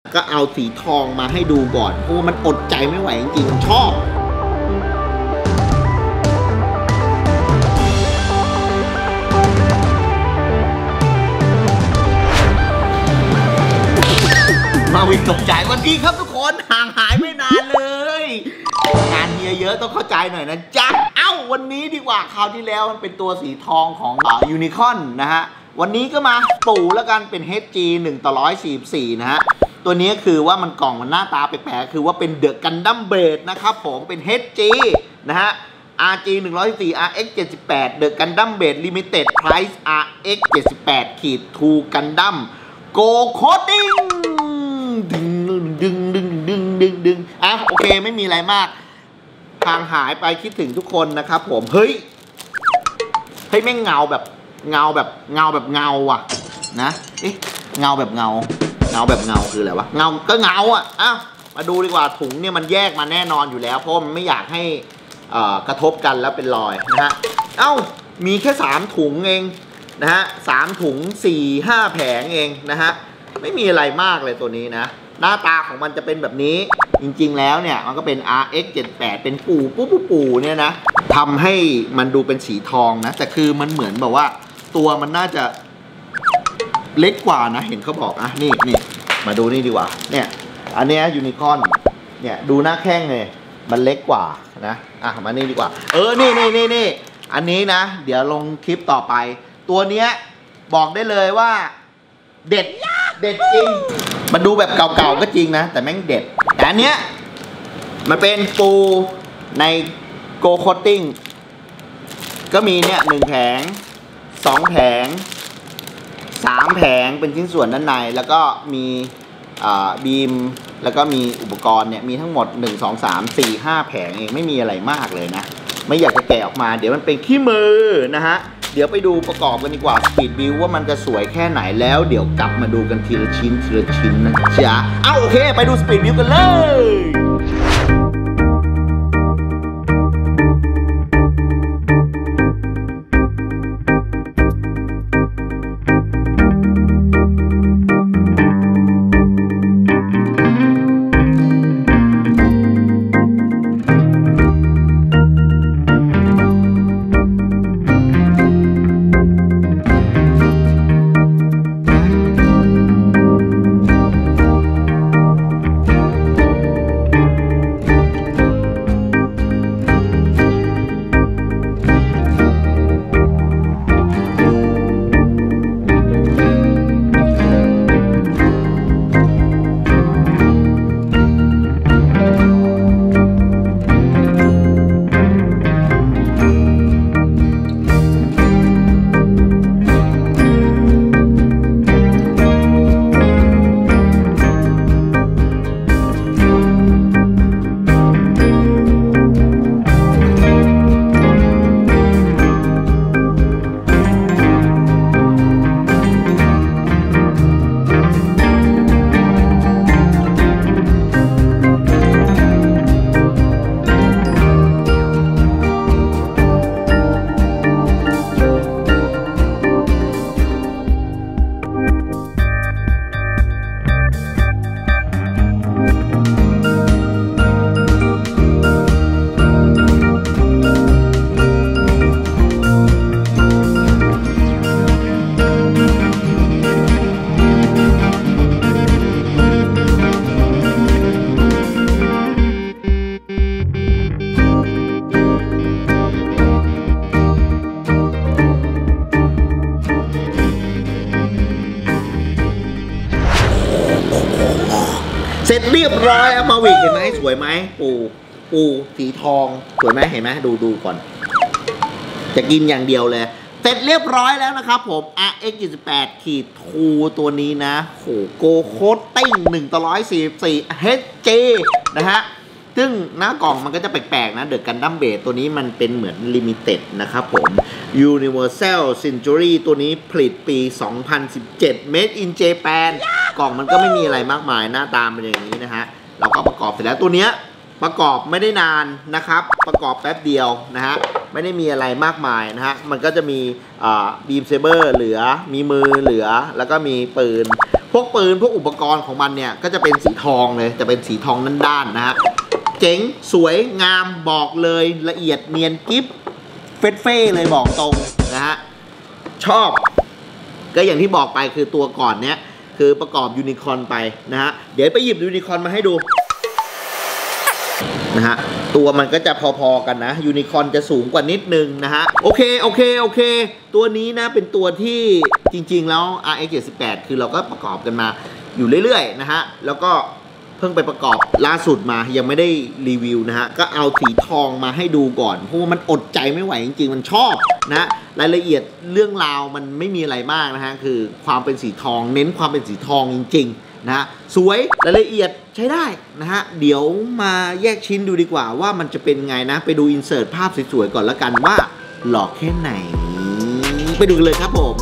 ก็เอาสีทองมาให้ดูก่อนเพราะว่ามันอดใจไม่ไหวจริงๆชอบมาวินตกใจวันนี้ครับทุกคนห่างหายไม่นานเลยงานเฮียเยอะต้องเข้าใจหน่อยนะจ๊ะเอ้าวันนี้ดีกว่าคราวที่แล้วมันเป็นตัวสีทองของยูนิคอร์นนะฮะวันนี้ก็มาปู่แล้วกันเป็น HG 1/144นะฮะตัวนี้คือว่ามันกล่องมันหน้าตาแปลกๆคือว่าเป็นเดอะกันดั้มเบดนะครับผมเป็น HG นะฮะ RG 114 RX 78 The Gundam Blade Limited Price RX 78 2 Gundam Go Coating ดึงอ่ะโอเคไม่มีอะไรมากห่างหายไปคิดถึงทุกคนนะครับผมเฮ้ยไม่เงาแบบเงาอ่ะนะเงาแบบเงาคืออะไรวะเงาก็เงาอ่ะอ้าวมาดูดีกว่าถุงเนี่ยมันแยกมาแน่นอนอยู่แล้วเพราะมันไม่อยากให้กระทบกันแล้วเป็นรอยนะฮะเอ้ามีแค่3ถุงเองนะฮะ3ถุง 4-5 แผงเองนะฮะไม่มีอะไรมากเลยตัวนี้นะหน้าตาของมันจะเป็นแบบนี้จริงๆแล้วเนี่ยมันก็เป็น RX 78เป็นปูเนี่ยนะทำให้มันดูเป็นสีทองนะแต่คือมันเหมือนแบบว่าตัวมันน่าจะเล็กกว่านะเห็นเขาบอกนะนี่มาดูนี่ดีกว่าเนี่ยอันนี้ยูนิคอร์นเนี่ยดูหน้าแข้งเลยมันเล็กกว่านะมานี่ดีกว่านี่อันนี้นะเดี๋ยวลงคลิปต่อไปตัวเนี้ยบอกได้เลยว่าเด็ดจริงมันดูแบบเก่าๆก็จริงนะแต่แม่งเด็ดแต่อันเนี้ยมันเป็นปูในโกโคตติ้งก็มีเนี่ย1 แผง 2 แผง 3 แผงเป็นชิ้นส่วนด้านในแล้วก็มีบีมแล้วก็มีอุปกรณ์เนี่ยมีทั้งหมด1 2 3 4 5 แผงเองไม่มีอะไรมากเลยนะไม่อยากจะแกะออกมาเดี๋ยวมันเป็นขี้มือนะฮะเดี๋ยวไปดูประกอบกันดีกว่าสปีดบิลว่ามันจะสวยแค่ไหนแล้วเดี๋ยวกลับมาดูกันทีละชิ้นนะจ๊ะโอเคไปดูสปีดบิลกันเลยเสร็จเรียบร้อยมาวิกเห็นไหมสวยไหมปูสีทองสวยไหมเห็นไหมดูก่อนจะกินอย่างเดียวเลยเสร็จเรียบร้อยแล้วนะครับผม RX 78 2ตัวนี้นะโกโคตติ้ง1/144 HG นะฮะซึ่งหน้ากล่องมันก็จะแปลกๆนะเดอะกันดั้มเบดตัวนี้มันเป็นเหมือนลิมิเต็ดนะครับผม Universal Century ตัวนี้ผลิตปี 2017 Made in Japan กล่องมันก็ไม่มีอะไรมากมายหน้าตาเป็นอย่างนี้นะฮะเราก็ประกอบเสร็จแล้วตัวเนี้ยประกอบไม่ได้นานนะครับประกอบแป๊บเดียวนะฮะไม่ได้มีอะไรมากมายนะฮะมันก็จะมีบีมเซเบอร์เหลือมีมือเหลือแล้วก็มีปืนพวกปืนพวกอุปกรณ์ของมันเนี่ยก็จะเป็นสีทองเลยจะเป็นสีทองด้านๆนะฮะเจ๋งสวยงามบอกเลยละเอียดเนียนกิ๊บเฟ่เลยบอกตรงนะฮะชอบก็อย่างที่บอกไปคือตัวก่อนเนี้ยคือประกอบยูนิคอร์นไปนะฮะเดี๋ยวไปหยิบยูนิคอร์นมาให้ดูนะฮะตัวมันก็จะพอๆกันนะยูนิคอร์นจะสูงกว่านิดนึงนะฮะโอเคตัวนี้นะเป็นตัวที่จริงๆแล้ว RX 78คือเราก็ประกอบกันมาอยู่เรื่อยๆนะฮะแล้วก็เพิ่งไปประกอบล่าสุดมายังไม่ได้รีวิวนะฮะก็เอาสีทองมาให้ดูก่อนเพราะว่ามันอดใจไม่ไหวจริงๆมันชอบนะรายละเอียดเรื่องราวมันไม่มีอะไรมากนะฮะคือความเป็นสีทองเน้นความเป็นสีทองจริงๆนะฮะสวยรายละเอียดใช้ได้นะฮะเดี๋ยวมาแยกชิ้นดูดีกว่าว่ามันจะเป็นไงนะไปดูอินเสิร์ตภาพสวยๆก่อนละกันว่าหล่อแค่ไหนไปดูกันเลยครับผม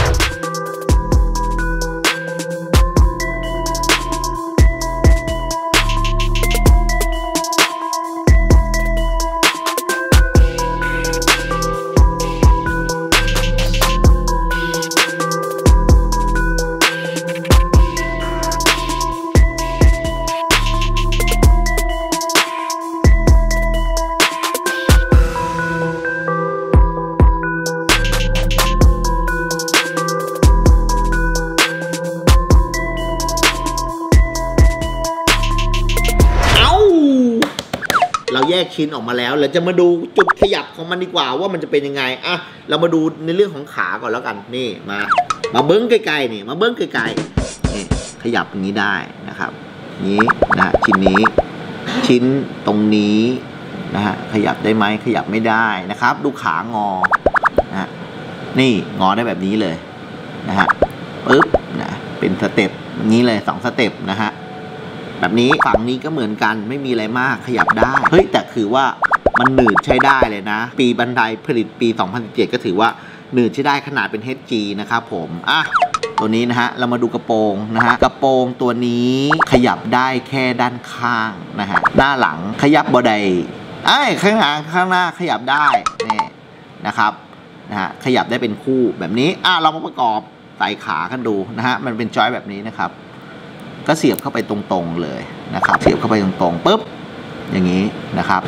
เราแยกชิ้นออกมาแล้วเราจะมาดูจุดขยับของมันดีกว่าว่ามันจะเป็นยังไงอ่ะเรามาดูในเรื่องของขาก่อนแล้วกันนี่มาเบิ้งไกลๆนี่มาเบิ้งไกลๆนี่ขยับอย่างนี้ได้นะครับนี้นะชิ้นนี้ชิ้นตรงนี้นะฮะขยับได้ไหมขยับไม่ได้นะครับดูขางอนะนี่งอได้แบบนี้เลยนะฮะปึ๊บนะเป็นสเต็ปนี้เลย2สเต็ปนะฮะแบบนี้ฝั่งนี้ก็เหมือนกันไม่มีอะไรมากขยับได้เฮ้ยแต่คือว่ามันหนืดใช้ได้เลยนะปีบันไดผลิตปี 2017 ก็ถือว่าหนืดใช้ได้ขนาดเป็น HG นะครับผมอ่ะตัวนี้นะฮะเรามาดูกระโปรงนะฮะกระโปรงตัวนี้ขยับได้แค่ด้านข้างนะฮะหน้าหลังขยับบอดี้ข้างหลังข้างหน้าขยับได้นี่นะครับนะฮะขยับได้เป็นคู่แบบนี้เรามาประกอบใส่ขากันดูนะฮะมันเป็นจอยแบบนี้นะครับก็เสียบเข้าไปตรงๆเลยนะครับเสียบเข้าไปตรงๆปุ๊บอย่างนี้นะครับ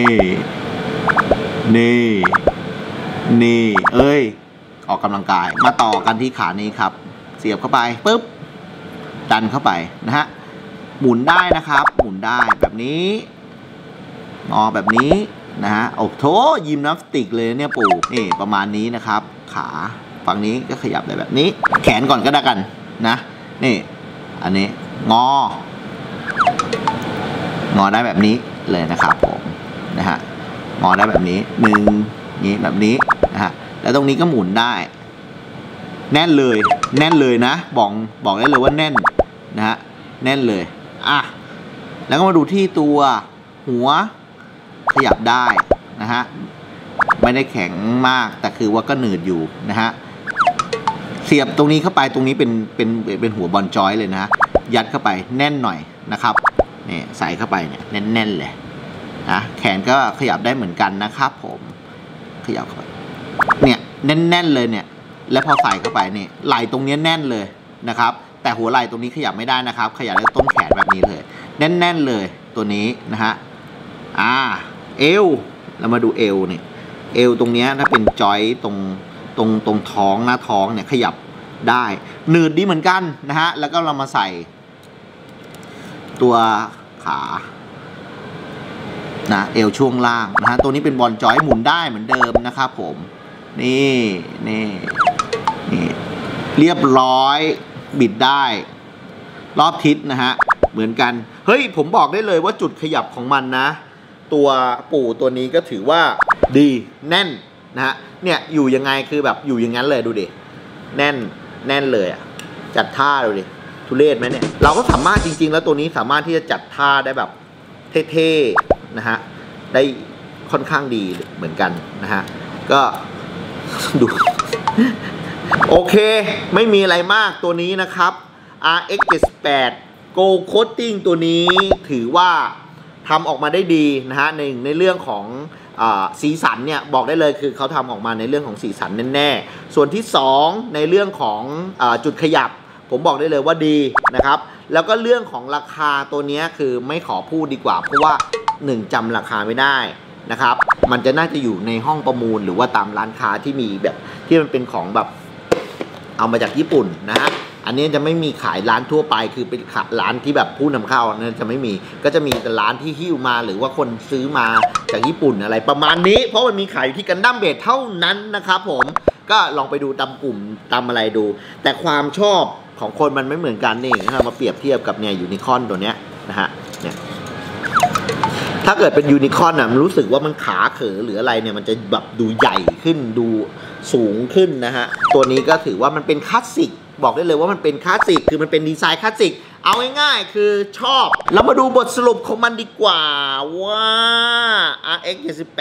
นี่เอ้ยออกกำลังกายมาต่อกันที่ขานี้ครับเสียบเข้าไปปุ๊บดันเข้าไปนะฮะหมุนได้นะครับหมุนได้แบบนี้งอแบบนี้นะฮะโอ้โถยิมนาสติกเลยเนี่ยปู่นี่ประมาณนี้นะครับขาฝั่งนี้ก็ขยับได้แบบนี้แขนก่อนก็ได้กันนะนี่อันนี้งอได้แบบนี้เลยนะครับผมนะฮะงอได้แบบนี้นี้แบบนี้นะฮะแล้วตรงนี้ก็หมุนได้แน่นเลยนะบอกได้เลยว่าแน่นนะฮะแน่นเลยแล้วก็มาดูที่ตัวหัวขยับได้นะฮะไม่ได้แข็งมากแต่คือว่าก็หนืดอยู่นะฮะเสียบตรงนี้เข้าไปตรงนี้เป็นหัวบอลจอยเลยนะยัดเข้าไปแน่นหน่อยนะครับนี่ใส่เข้าไปเนี่ยแน่นๆเลยนะแขนก็ขยับได้เหมือนกันนะครับผมขยับเข้าไปเนี่ยแน่นๆเลยเนี่ยแล้วพอใส่เข้าไปนี่ไหล่ตรงนี้แน่นเลยนะครับแต่หัวไหล่ตรงนี้ขยับไม่ได้นะครับขยับได้ต้นแขนแบบนี้เลยแน่นๆเลยตัวนี้นะฮะเอวเรามาดูเอวเนี่ยเอวตรงนี้ถ้าเป็นจอยตรงท้องหน้าท้องเนี่ยขยับได้หนืดดีเหมือนกันนะฮะแล้วก็เรามาใส่ตัวขานะเอวช่วงล่างนะฮะตัวนี้เป็นบอลจอยหมุนได้เหมือนเดิมนะครับผมนี่เรียบร้อยบิดได้รอบทิศนะฮะเหมือนกันเฮ้ยผมบอกได้เลยว่าจุดขยับของมันนะตัวปู่ตัวนี้ก็ถือว่าดีแน่นนะฮะเนี่ยอยู่ยังไงคือแบบอยู่อย่างนั้นเลยดูดิแน่นเลยจัดท่าดูดิทุเรศไหมเนี่ยเราก็สามารถจริงๆแล้วตัวนี้สามารถที่จะจัดท่าได้แบบเท่ๆนะฮะได้ค่อนข้างดีเหมือนกันนะฮะก็ดูโอเคไม่มีอะไรมากตัวนี้นะครับ RX 78 Gold Coating ตัวนี้ถือว่าทำออกมาได้ดีนะฮะในเรื่องของสีสันเนี่ยบอกได้เลยคือเขาทำออกมาในเรื่องของสีสันแน่ๆส่วนที่2ในเรื่องของจุดขยับผผมบอกได้เลยว่าดีนะครับแล้วก็เรื่องของราคาตัวนี้คือไม่ขอพูดดีกว่าเพราะว่า1จำราคาไม่ได้นะครับมันจะน่าจะอยู่ในห้องประมูลหรือว่าตามร้านค้าที่มีแบบที่มันเป็นของแบบเอามาจากญี่ปุ่นนะฮะอันนี้จะไม่มีขายร้านทั่วไปคือเป็นร้านที่แบบผู้นำเข้านั้นจะไม่มีก็จะมีแต่ร้านที่หิ้วมาหรือว่าคนซื้อมาจากญี่ปุ่นอะไรประมาณนี้เพราะมันมีขายอยู่ที่กันดั้มเบสเท่านั้นนะครับผมก็ลองไปดูตามกลุ่มตามอะไรดูแต่ความชอบของคนมันไม่เหมือนกันนี่เรามาเปรียบเทียบกับเนี่ยยูนิคอร์นตัวเนี้ยนะฮะเนี่ยถ้าเกิดเป็นยูนิคอร์นอ่ะมันรู้สึกว่ามันขาเขอหรืออะไรเนี่ยมันจะแบบดูใหญ่ขึ้นดูสูงขึ้นนะฮะตัวนี้ก็ถือว่ามันเป็นคลาสสิกบอกได้เลยว่ามันเป็นคลาสสิกคือมันเป็นดีไซน์คลาสสิกเอาง่ายๆคือชอบแล้วมาดูบทสรุปของมันดีกว่าว่า RX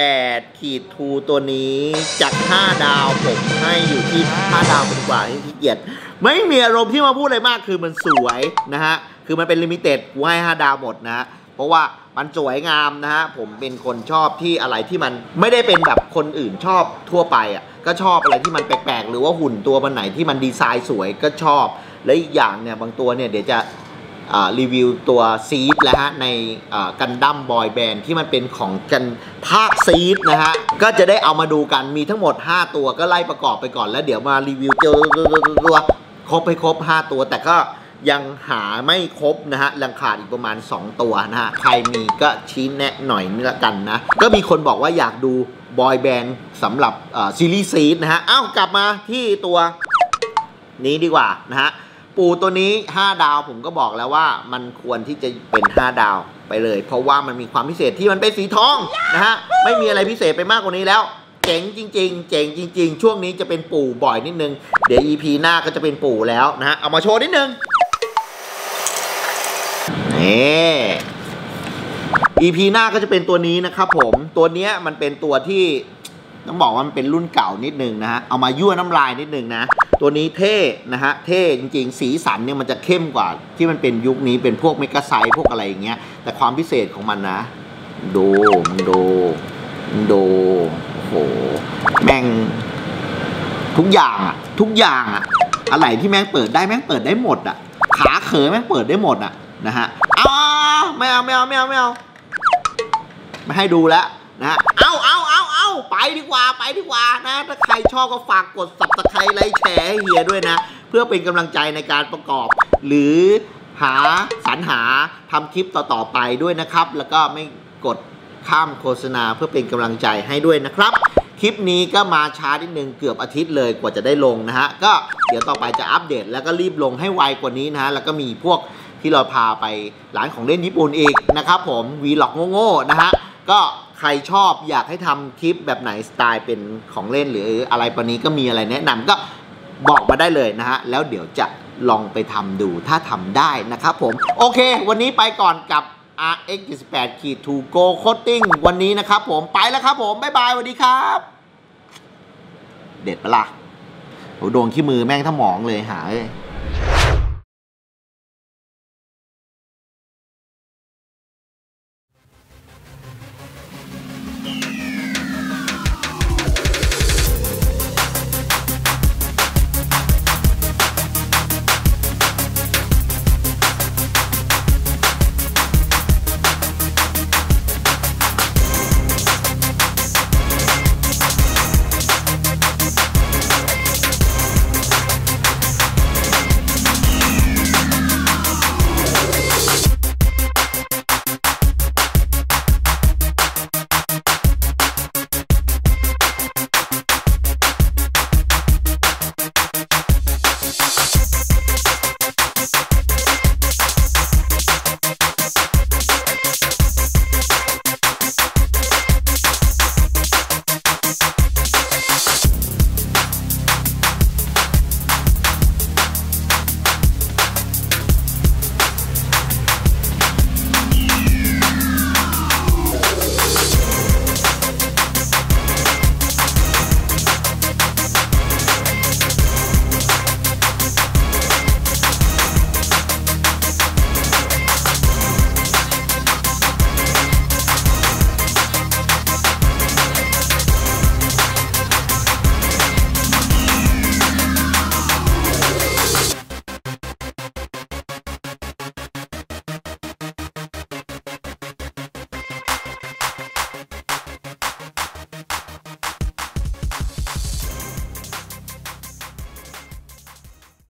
78 2ตัวนี้จาก5ดาวผมให้อยู่ที่5ดาวดีกว่าที่เกียรติไม่มีอารมณ์ที่มาพูดอะไรมากคือมันสวยนะฮะคือมันเป็นลิมิเต็ดกูให้5ดาวหมดนะเพราะว่ามันสวยงามนะฮะผมเป็นคนชอบที่อะไรที่มันไม่ได้เป็นแบบคนอื่นชอบทั่วไปอ่ะก็ชอบอะไรที่มันแปลกๆหรือว่าหุ่นตัวมันไหนที่มันดีไซน์สวยก็ชอบและอีกอย่างเนี่ยบางตัวเนี่ยเดี๋ยวจะรีวิวตัวซีดแล้วฮะในกันดั้มบอยแบนด์ที่มันเป็นของกันภาคซีดนะฮะก็จะได้เอามาดูกันมีทั้งหมด5ตัวก็ไล่ประกอบไปก่อนแล้วเดี๋ยวมารีวิวตัวครบให้ครบ5ตัวแต่ก็ยังหาไม่ครบนะฮะยังขาดอีกประมาณ2ตัวนะฮะใครมีก็ชี้แนะหน่อยนี่ละกันนะก็มีคนบอกว่าอยากดูบอยแบนด์สำหรับซีรีส์ซีดนะฮะเอ้ากลับมาที่ตัวนี้ดีกว่านะฮะปูตัวนี้5ดาวผมก็บอกแล้วว่ามันควรที่จะเป็น5ดาวไปเลยเพราะว่ามันมีความพิเศษที่มันเป็นสีทองนะฮะไม่มีอะไรพิเศษไปมากกว่านี้แล้วเจ๋งจริงๆเจ๋งจริงๆช่วงนี้จะเป็นปู่บ่อยนิดนึงเดี๋ยว EP หน้าก็จะเป็นปู่แล้วนะฮะเอามาโชว์นิดนึงนี่ EP หน้าก็จะเป็นตัวนี้นะครับผมตัวนี้มันเป็นตัวที่ต้องบอกว่ามันเป็นรุ่นเก่านิดนึงนะฮะเอามายั่วน้ำลายนิดนึงนะตัวนี้เท่นะฮะเท่จริงๆสีสันเนี่ยมันจะเข้มกว่าที่มันเป็นยุคนี้เป็นพวกเมกะไซส์พวกอะไรอย่างเงี้ยแต่ความพิเศษของมันนะดูโอ้โหแม่งทุกอย่างอะอะไรที่แม่งเปิดได้แม่งเปิดได้หมดอะขาเขยแม่งเปิดได้หมดอะนะฮะไม่เอาไม่ให้ดูแล้วนะเอาไปดีกว่านะถ้าใครชอบก็ฝากกด Subscribe ไลค์แชร์ให้เฮียด้วยนะเพื่อเป็นกำลังใจในการประกอบหรือสรรหาทำคลิปต่อๆไปด้วยนะครับแล้วก็ไม่กดข้ามโฆษณาเพื่อเป็นกำลังใจให้ด้วยนะครับคลิปนี้ก็มาช้านิดนึงเกือบอาทิตย์เลยกว่าจะได้ลงนะฮะก็เดี๋ยวต่อไปจะอัปเดตแล้วก็รีบลงให้ไวกว่านี้นะฮะแล้วก็มีพวกที่เราพาไปร้านของเล่นญี่ปุ่นอีกนะครับผมวีล็อกโง่ๆนะฮะก็ใครชอบอยากให้ทำคลิปแบบไหนสไตล์เป็นของเล่นหรืออะไรประนี้ก็มีอะไรแนะนำก็บอกมาได้เลยนะฮะแล้วเดี๋ยวจะลองไปทำดูถ้าทำได้นะครับผมโอเควันนี้ไปก่อนกับ RX 78 2 Go Coating วันนี้นะครับผมไปแล้วครับผมบ๊ายบายสวัสดีครับเด็ดปะล่ะโหโดนขี้มือแม่งถ้าหมองเลยหาเลย